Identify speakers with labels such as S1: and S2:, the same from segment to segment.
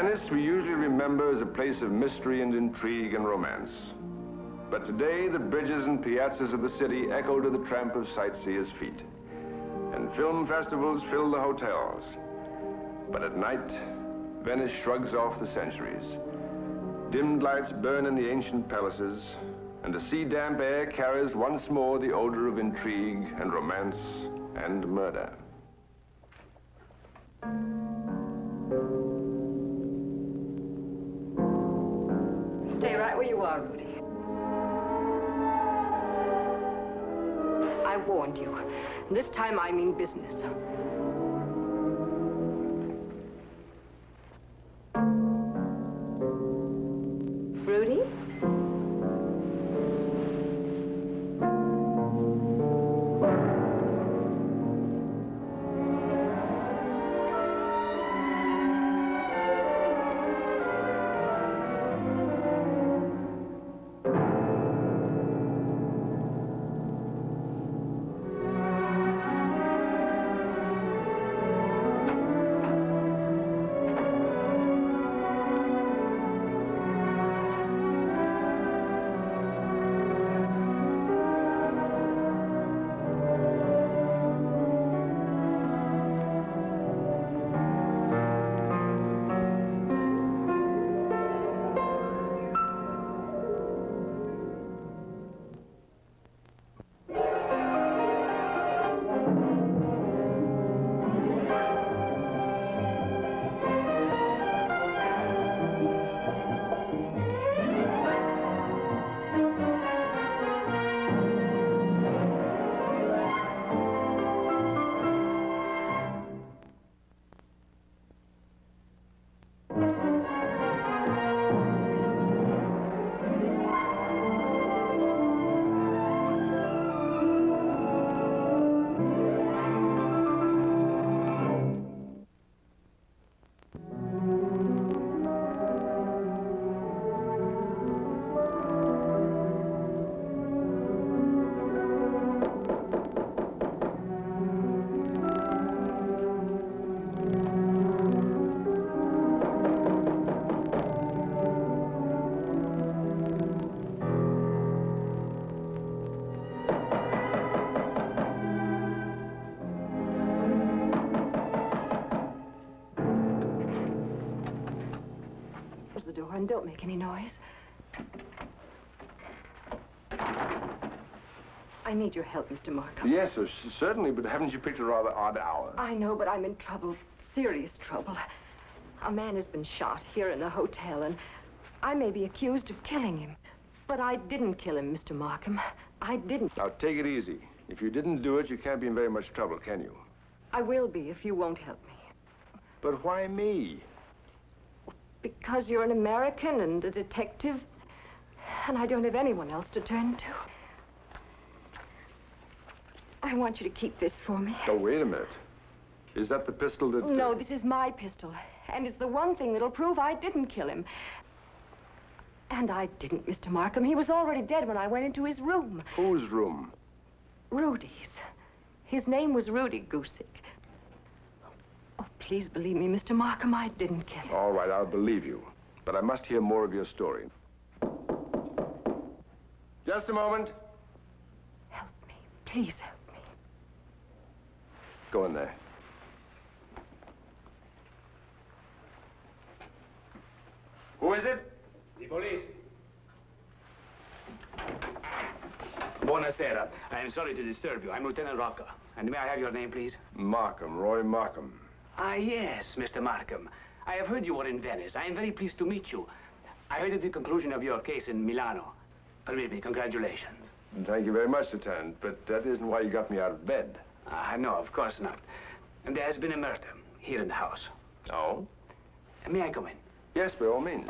S1: Venice we usually remember as a place of mystery and intrigue and romance. But today, the bridges and piazzas of the city echo to the tramp of sightseers' feet. And film festivals fill the hotels. But at night, Venice shrugs off the centuries. Dimmed lights burn in the ancient palaces, and the sea-damp air carries once more the odor of intrigue and romance and murder.
S2: Stay right where you are, Rudy. I warned you. This time I mean business. Rudy? And don't make any noise. I need your help, Mr. Markham.
S1: Yes, certainly, but haven't you picked a rather odd hour?
S2: I know, but I'm in trouble, serious trouble. A man has been shot here in the hotel, and I may be accused of killing him. But I didn't kill him, Mr. Markham. I didn't.
S1: Now, take it easy. If you didn't do it, you can't be in very much trouble, can you?
S2: I will be if you won't help me.
S1: But why me?
S2: Because you're an American and a detective, and I don't have anyone else to turn to. I want you to keep this for me.
S1: Oh, wait a minute. Is that the pistol that...
S2: No, this is my pistol, and it's the one thing that'll prove I didn't kill him. And I didn't, Mr. Markham. He was already dead when I went into his room.
S1: Whose room?
S2: Rudy's. His name was Rudy Gusick. Oh, please believe me, Mr. Markham, I didn't kill him.
S1: All right, I'll believe you. But I must hear more of your story. Just a moment.
S2: Help me. Please help me.
S1: Go in there. Who is it?
S3: The police. Buonasera. I am sorry to disturb you. I'm Lieutenant Rocca. And may I have your name, please?
S1: Markham, Roy Markham.
S3: Ah, yes, Mr. Markham. I have heard you were in Venice. I am very pleased to meet you. I heard at the conclusion of your case in Milano. Permit me, congratulations.
S1: Thank you very much, Lieutenant, but that isn't why you got me out of bed.
S3: No, of course not. And there has been a murder here in the house.
S1: Oh?
S3: May I come in?
S1: Yes, by all means.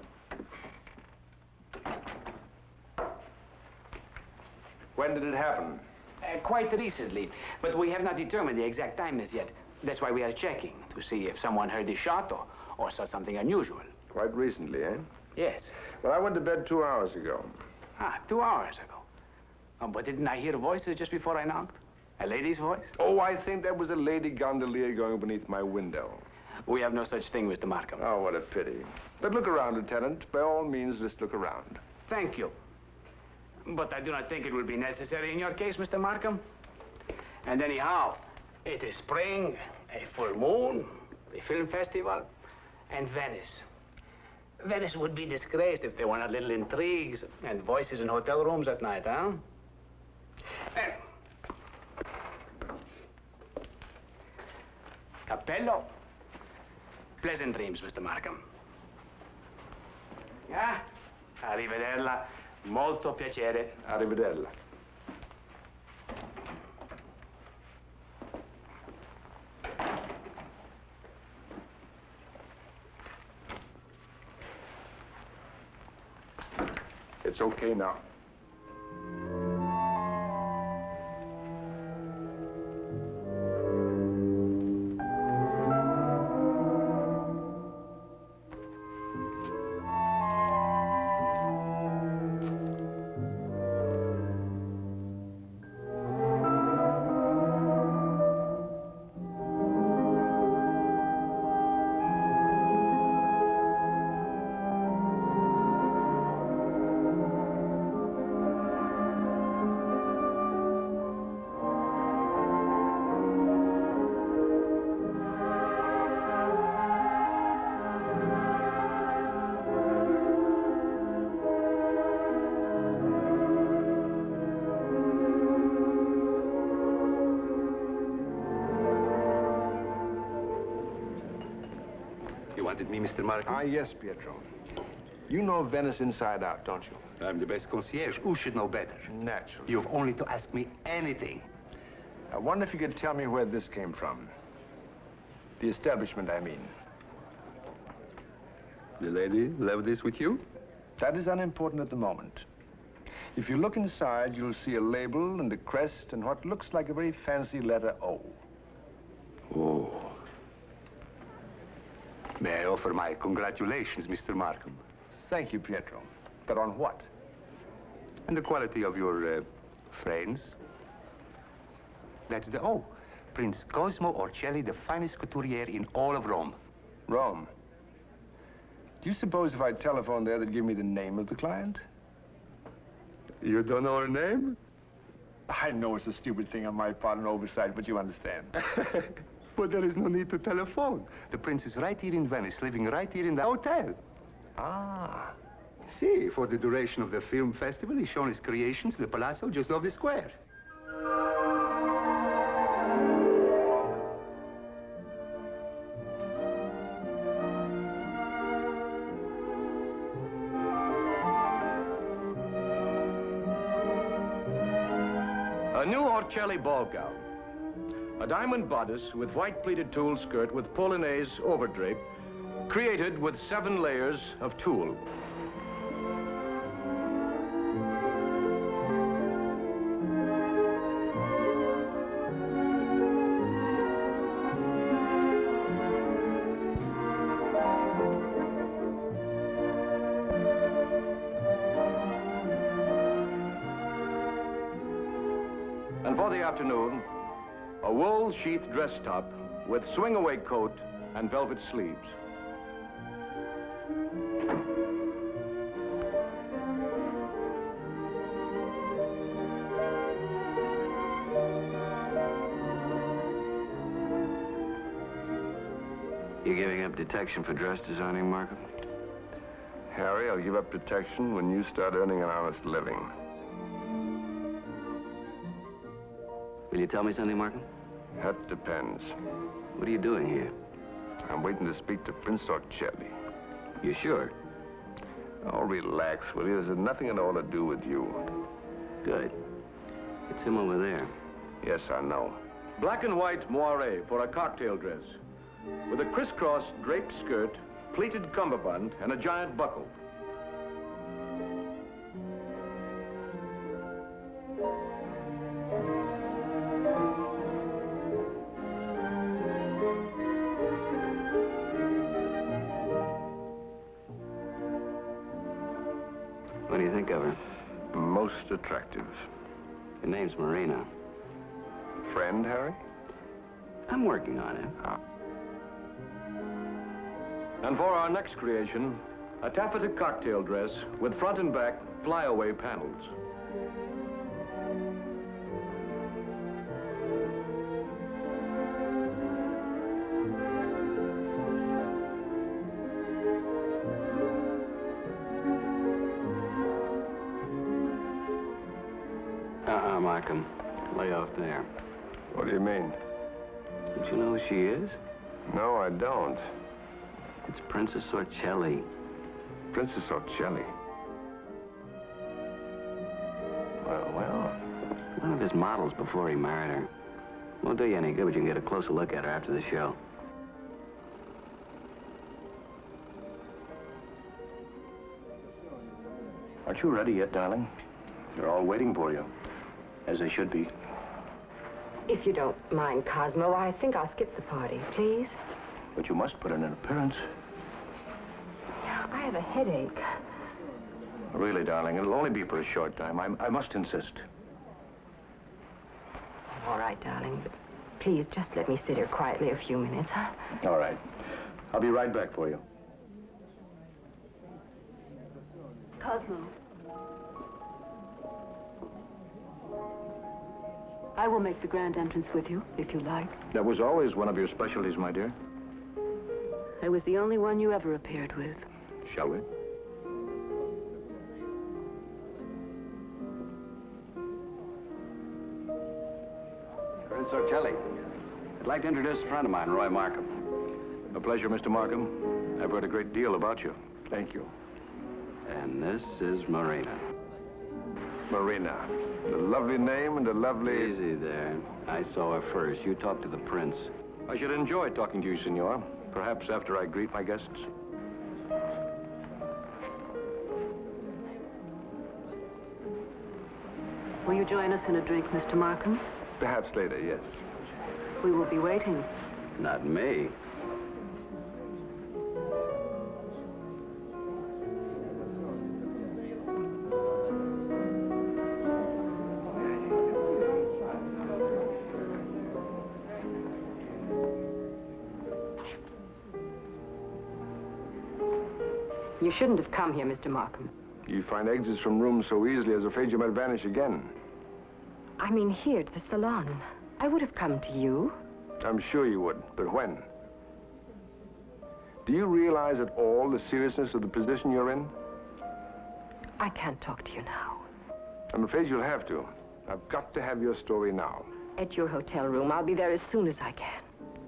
S1: When did it happen?
S3: Quite recently, but we have not determined the exact time as yet. That's why we are checking, to see if someone heard the shot or saw something unusual.
S1: Quite recently, eh?
S3: Yes.
S1: Well, I went to bed 2 hours ago.
S3: Ah, 2 hours ago. Oh, but didn't I hear voices just before I knocked? A lady's voice?
S1: Oh, I think that was a lady gondolier going beneath my window.
S3: We have no such thing, Mr. Markham.
S1: Oh, what a pity. But look around, Lieutenant. By all means, just look around.
S3: Thank you. But I do not think it will be necessary in your case, Mr. Markham. And anyhow, it is spring, a full moon, the film festival, and Venice. Venice would be disgraced if there were not little intrigues and voices in hotel rooms at night, huh? Cappello. Pleasant dreams, Mr. Markham. Ah, arrivederla. Molto piacere.
S1: Arrivederla. It's okay now.
S4: Wanted me, Mr. Markham?
S1: Ah, yes, Pietro. You know Venice inside out, don't you?
S4: I'm the best concierge. Who should know better?
S1: Naturally.
S4: You've only to ask me anything.
S1: I wonder if you could tell me where this came from. The establishment, I mean.
S4: The lady left this with you?
S1: That is unimportant at the moment. If you look inside, you'll see a label and a crest and what looks like a very fancy letter O.
S4: Oh. May I offer my congratulations, Mr. Markham?
S1: Thank you, Pietro. But on what?
S4: And the quality of your friends. That's the O. Prince Cosimo Orcelli, the finest couturier in all of Rome.
S1: Rome. Do you suppose if I telephoned there, they'd give me the name of the client?
S4: You don't know her name?
S1: I know it's a stupid thing on my part, an oversight, but you understand.
S4: But there is no need to telephone. The prince is right here in Venice, living right here in the hotel.
S1: Ah.
S4: See, for the duration of the film festival, he's shown his creations in the palazzo just off the square.
S5: A new Orcelli ball gown. A diamond bodice with white pleated tulle skirt with polonaise overdrape, created with 7 layers of tulle. And for the afternoon, a wool sheath dress top with swing-away coat and velvet sleeves.
S6: You giving up detection for dress designing, Markham?
S1: Harry, I'll give up protection when you start earning an honest living.
S6: Will you tell me something, Markham?
S1: That depends.
S6: What are you doing here?
S1: I'm waiting to speak to Prince Orcelli.
S6: You sure?
S1: Oh, relax, will you? There's nothing at all to do with you.
S6: Good. It's him over there.
S1: Yes, I know.
S5: Black and white moire for a cocktail dress, with a crisscross draped skirt, pleated cummerbund, and a giant buckle.
S6: What do you think of her?
S1: Most attractive.
S6: Her name's Marina.
S1: Friend, Harry?
S6: I'm working on it.
S1: Ah.
S5: And for our next creation, a taffeta cocktail dress with front and back flyaway panels.
S6: Markham. Lay off there.
S1: What do you mean?
S6: Don't you know who she is?
S1: No, I don't.
S6: It's Princess Orcelli.
S1: Princess Orcelli? Well.
S6: One of his models before he married her. Won't do you any good, but you can get a closer look at her after the show.
S5: Aren't you ready yet, darling? They're all waiting for you, as they should be.
S2: If you don't mind, Cosmo, I think I'll skip the party, please.
S5: But you must put in an appearance.
S2: I have a headache.
S5: Really, darling, it'll only be for a short time. I must insist.
S2: All right, darling, but please just let me sit here quietly a few minutes, huh?
S5: All right. I'll be right back for you.
S7: Cosmo. I will make the grand entrance with you, if you like.
S5: That was always one of your specialties, my dear.
S7: I was the only one you ever appeared with.
S5: Shall we?
S6: Prince Orcelli. I'd like to introduce a friend of mine, Roy Markham.
S5: A pleasure, Mr. Markham. I've heard a great deal about you. Thank you.
S6: And this is Marina.
S1: Marina. A lovely name and a lovely...
S6: Easy there. I saw her first. You talk to the prince.
S5: I should enjoy talking to you, senor. Perhaps after I greet my guests.
S7: Will you join us in a drink, Mr. Markham?
S1: Perhaps later, yes.
S7: We will be waiting.
S6: Not me.
S2: You shouldn't have come here, Mr. Markham.
S1: You find exits from rooms so easily, I was afraid you might vanish again.
S2: I mean here, to the salon. I would have come to you.
S1: I'm sure you would, but when? Do you realize at all the seriousness of the position you're in?
S2: I can't talk to you now.
S1: I'm afraid you'll have to. I've got to have your story now.
S2: At your hotel room. I'll be there as soon as I can.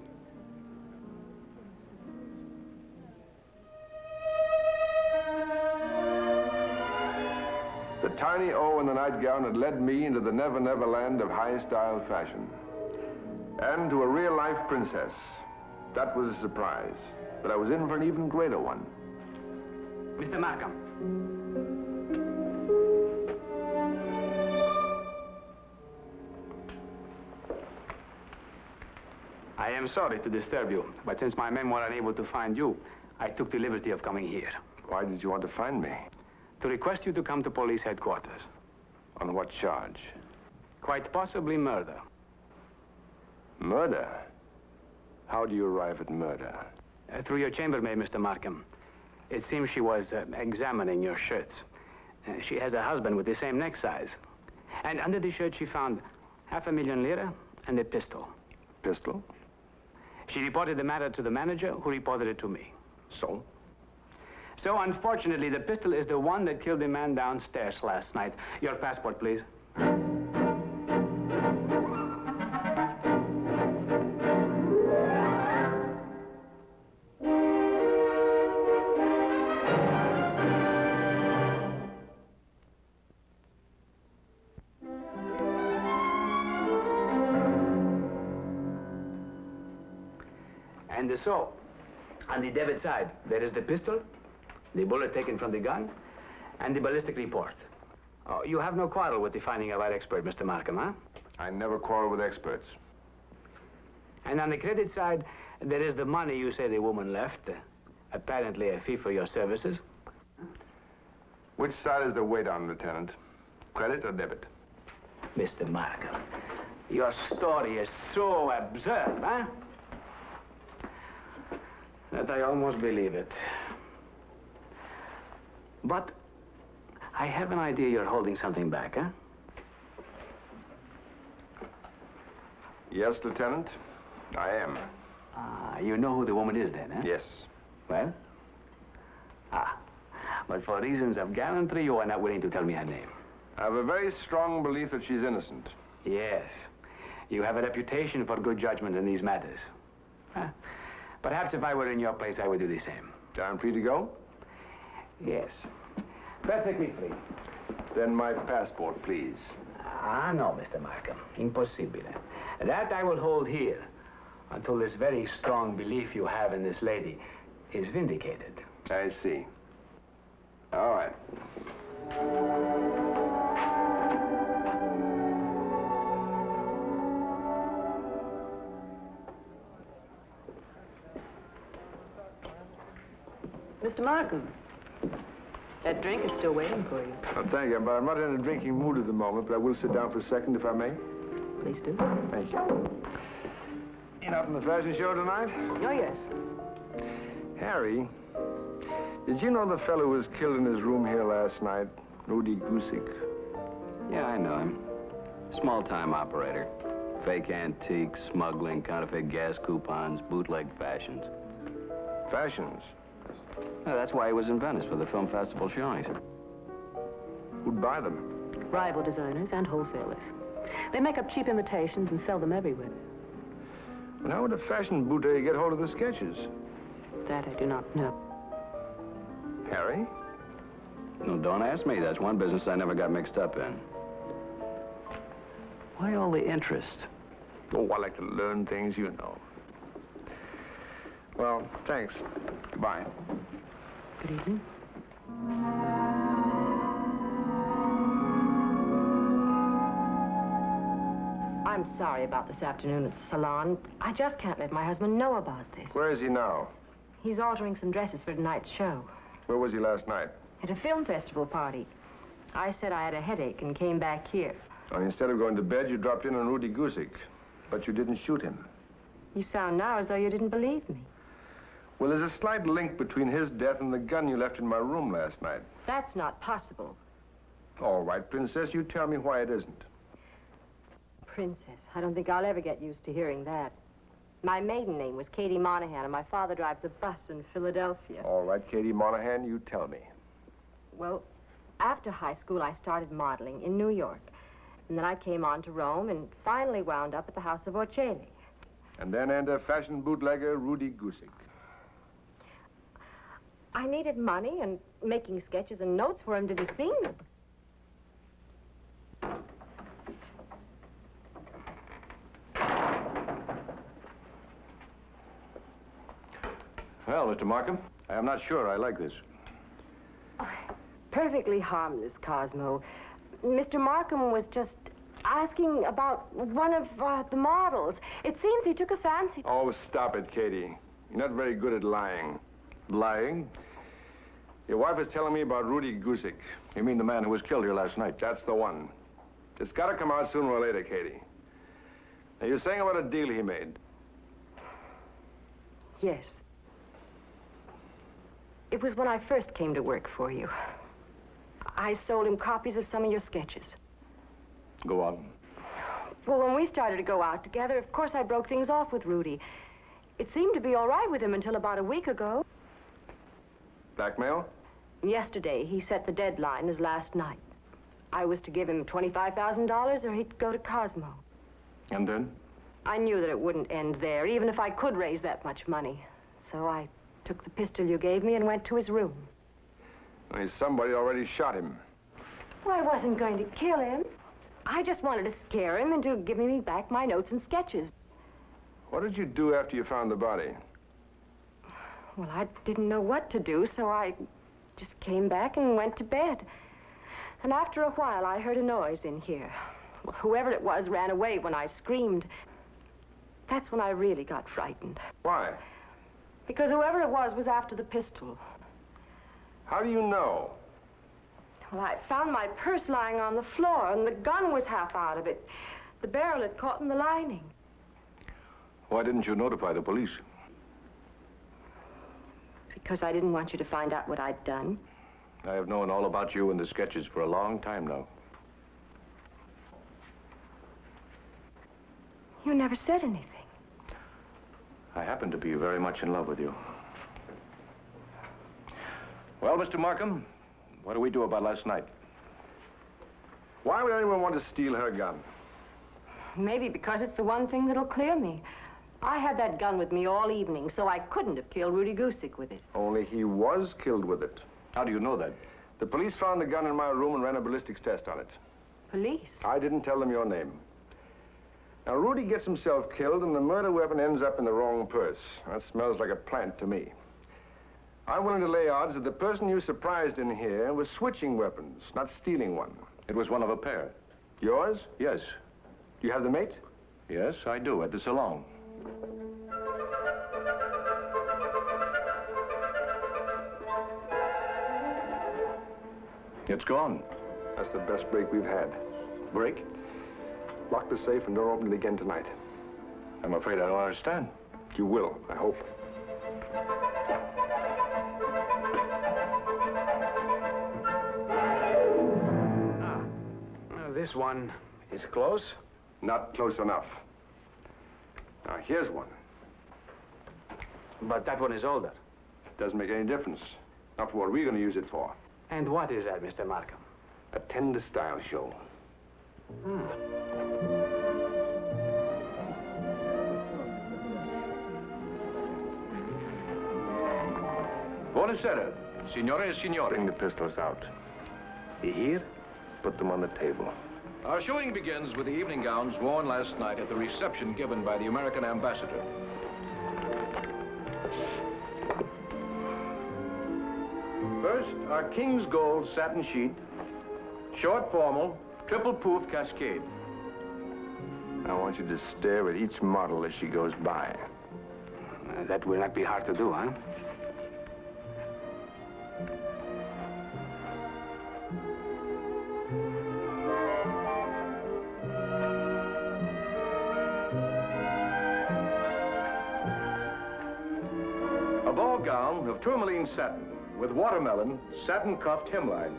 S1: The tiny O in the nightgown had led me into the never-never land of high-style fashion. And to a real-life princess. That was a surprise. But I was in for an even greater one.
S3: Mr. Markham. I am sorry to disturb you, but since my men were unable to find you, I took the liberty of coming here.
S1: Why did you want to find me?
S3: To request you to come to police headquarters.
S1: On what charge?
S3: Quite possibly murder.
S1: Murder? How do you arrive at murder?
S3: Through your chambermaid, Mr. Markham. It seems she was examining your shirts. She has a husband with the same neck size. And under the shirt, she found 500,000 lira and a pistol.
S1: Pistol?
S3: She reported the matter to the manager, who reported it to me.
S1: So?
S3: So, unfortunately, the pistol is the one that killed the man downstairs last night. Your passport, please. And so, on the debit side, there is the pistol, the bullet taken from the gun, and the ballistic report. Oh, you have no quarrel with the finding of our expert, Mr. Markham, huh?
S1: I never quarrel with experts.
S3: And on the credit side, there is the money you say the woman left, apparently a fee for your services.
S1: Which side is the weight on, Lieutenant? Credit or debit?
S3: Mr. Markham, your story is so absurd, huh? That that I almost believe it. But I have an idea you're holding something back, huh?
S1: Yes, Lieutenant, I am.
S3: You know who the woman is then, huh?
S1: Yes.
S3: Well? But for reasons of gallantry, you are not willing to tell me her name.
S1: I have a very strong belief that she's innocent.
S3: Yes. You have a reputation for good judgment in these matters. Perhaps if I were in your place, I would do the same.
S1: I'm free to go?
S3: Yes. Perfectly free.
S1: Then my passport, please.
S3: No, Mr. Markham. Impossibile. That I will hold here until this very strong belief you have in this lady is vindicated.
S1: I see. All right.
S7: Mr. Markham, that drink is still waiting for you.
S1: Well, thank you, but I'm not in a drinking mood at the moment, but I will sit down for a second, if I may.
S7: Please do.
S1: Thank you. You out in the fashion show tonight?
S7: Oh, yes.
S1: Harry, did you know the fellow who was killed in his room here last night, Rudy Gusick?
S6: Yeah, I know him. Small-time operator. Fake antiques, smuggling, counterfeit gas coupons, bootleg fashions.
S1: Fashions?
S6: Yeah, that's why he was in Venice for the film festival showings.
S1: Who'd buy them?
S7: Rival designers and wholesalers. They make up cheap imitations and sell them everywhere.
S1: And how would a fashion bootlegger get hold of the sketches?
S7: That I do not know.
S1: Harry?
S6: No, don't ask me. That's one business I never got mixed up in. Why all the interest?
S1: Oh, I like to learn things, you know. Well, thanks. Goodbye.
S7: Good evening.
S2: I'm sorry about this afternoon at the salon. I just can't let my husband know about this.
S1: Where is he now?
S2: He's altering some dresses for tonight's show.
S1: Where was he last night?
S2: At a film festival party. I said I had a headache and came back here.
S1: And instead of going to bed, you dropped in on Rudy Gusick. But you didn't shoot him.
S2: You sound now as though you didn't believe me.
S1: Well, there's a slight link between his death and the gun you left in my room last night.
S2: That's not possible.
S1: All right, Princess, you tell me why it isn't.
S2: Princess, I don't think I'll ever get used to hearing that. My maiden name was Katie Monahan, and my father drives a bus in Philadelphia.
S1: All right, Katie Monahan, you tell me.
S2: Well, after high school, I started modeling in New York. And then I came on to Rome and finally wound up at the House of Orcelli.
S1: And then enter fashion bootlegger Rudy Gusick.
S2: I needed money, and making sketches and notes for him didn't seem...
S5: Well, Mr. Markham, I am not sure I like this.
S2: Oh, perfectly harmless, Cosmo. Mr. Markham was just asking about one of the models. It seems he took a fancy...
S1: Oh, stop it, Katie. You're not very good at lying. Lying? Your wife is telling me about Rudy Gusick.
S5: You mean the man who was killed here last night?
S1: That's the one. It's got to come out sooner or later, Katie. Now, you're saying about a deal he made.
S2: Yes. It was when I first came to work for you. I sold him copies of some of your sketches.
S5: Go on.
S2: Well, when we started to go out together, of course I broke things off with Rudy. It seemed to be all right with him until about a week ago.
S1: Blackmail?
S2: Yesterday, he set the deadline as last night. I was to give him $25,000 or he'd go to Cosmo.
S5: And then?
S2: I knew that it wouldn't end there, even if I could raise that much money. So I took the pistol you gave me and went to his room.
S1: Somebody already shot him.
S2: Well, I wasn't going to kill him. I just wanted to scare him into giving me back my notes and sketches.
S1: What did you do after you found the body?
S2: Well, I didn't know what to do, so I just came back and went to bed. And after a while, I heard a noise in here. Well, whoever it was ran away when I screamed. That's when I really got frightened.
S1: Why?
S2: Because whoever it was after the pistol.
S1: How do you know?
S2: Well, I found my purse lying on the floor, and the gun was half out of it. The barrel had caught in the lining.
S5: Why didn't you notify the police?
S2: Because I didn't want you to find out what I'd done.
S5: I have known all about you and the sketches for a long time now.
S2: You never said anything.
S5: I happen to be very much in love with you. Well, Mr. Markham, what do we do about last night?
S1: Why would anyone want to steal her gun?
S2: Maybe because it's the one thing that'll clear me. I had that gun with me all evening, so I couldn't have killed Rudy Gusick with it.
S1: Only he was killed with it.
S5: How do you know that?
S1: The police found the gun in my room and ran a ballistics test on it.
S2: Police?
S1: I didn't tell them your name. Now, Rudy gets himself killed, and the murder weapon ends up in the wrong purse. That smells like a plant to me. I'm willing to lay odds that the person you surprised in here was switching weapons, not stealing one.
S5: It was one of a pair.
S1: Yours?
S5: Yes.
S1: Do you have the mate?
S5: Yes, I do, at the salon. It's gone.
S1: That's the best break we've had.
S5: Break?
S1: Lock the safe and don't open it again tonight.
S5: I'm afraid I don't understand.
S1: You will, I hope.
S3: This one is close.
S1: Not close enough. Now, here's one.
S3: But that one is older.
S1: Doesn't make any difference. Not for what we're going to use it for.
S3: And what is that, Mr. Markham?
S1: A tender style show.
S5: Buonasera, signore e signori.
S1: Bring the pistols out. You hear? Put them on the table.
S5: Our showing begins with the evening gowns worn last night at the reception given by the American ambassador. First, our King's Gold satin sheet, short formal, triple poof cascade.
S1: I want you to stare at each model as she goes by.
S3: That will not be hard to do, huh?
S5: A ball gown of tourmaline satin with watermelon satin cuffed hemline.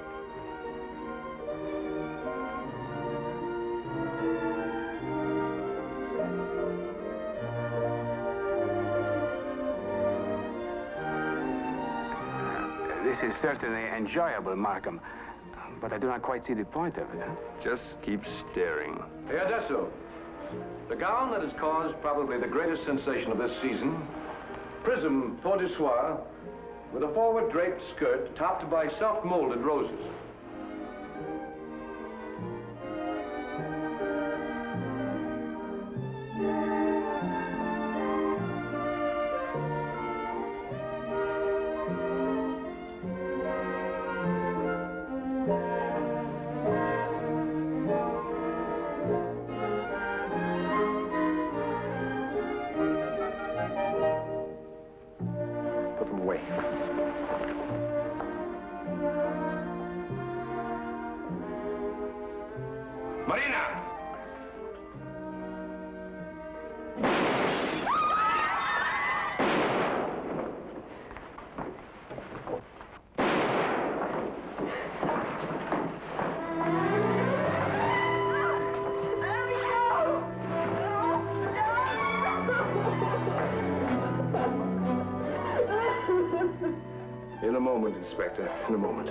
S3: This is certainly enjoyable, Markham. But I do not quite see the point of it, huh?
S1: Just keep staring.
S5: Hey, adesso. The gown that has caused probably the greatest sensation of this season, prism faux de soie, with a forward draped skirt topped by self-molded roses.
S1: Put them away.
S5: Marina!
S1: In a moment, Inspector. In a moment.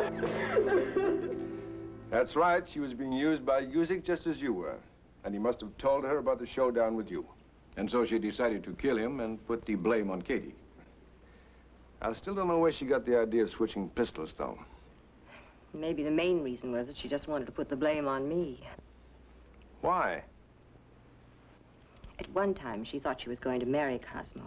S1: That's right. She was being used by Gusick just as you were. And he must have told her about the showdown with you.
S5: And so she decided to kill him and put the blame on Katie.
S1: I still don't know where she got the idea of switching pistols, though.
S2: Maybe the main reason was that she just wanted to put the blame on me.
S1: Why?
S2: At one time, she thought she was going to marry Cosmo.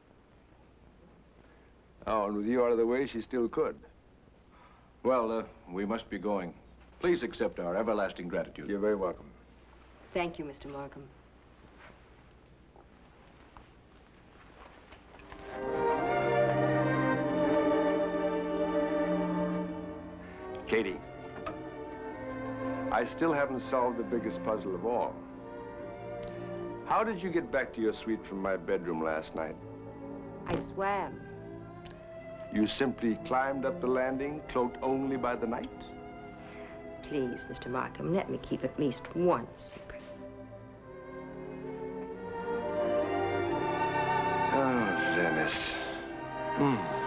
S1: Oh, and with you out of the way, she still could.
S5: Well, we must be going. Please accept our everlasting gratitude.
S1: You're very welcome.
S2: Thank you, Mr. Markham.
S1: Katie, I still haven't solved the biggest puzzle of all. How did you get back to your suite from my bedroom last night?
S2: I swam.
S1: You simply climbed up the landing, cloaked only by the night?
S2: Please, Mr. Markham, let me keep at least one secret.
S1: Oh, Venice.